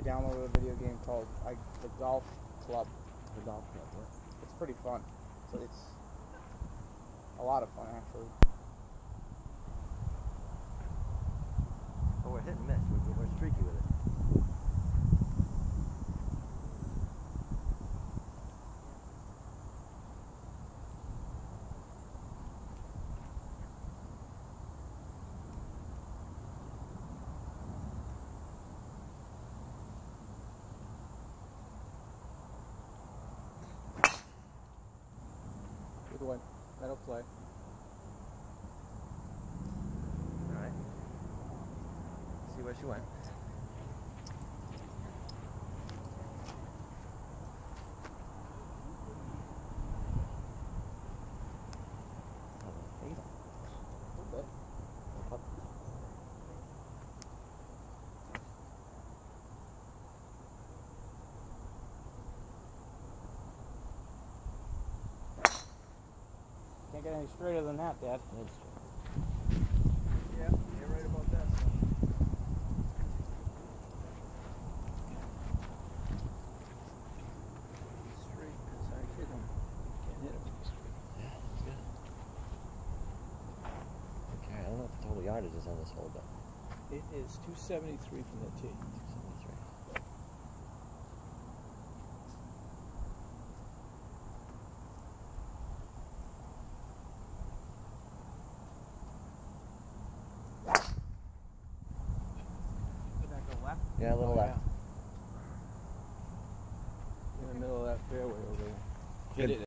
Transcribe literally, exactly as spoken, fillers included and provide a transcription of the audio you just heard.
downloaded a video game called like the Golf Club. The Golf Club, what? It's pretty fun. So it's a lot of fun actually. Oh, we're hit and miss. We're, we're streaky with it. Good one. That'll play. All right. See where she went. A little bit. Can't get any straighter than that, Dad. Yeah, you're right about that, son. Straight as I hit him. Can't hit him straight. Yeah, that's good. Okay, I don't know what the total yardage is on this hole, but It is two seventy-three from the tee. seventy-three. Did that go left? Yeah, a little Oh, left. yeah. In the middle of that fairway over there. Good. Hit it.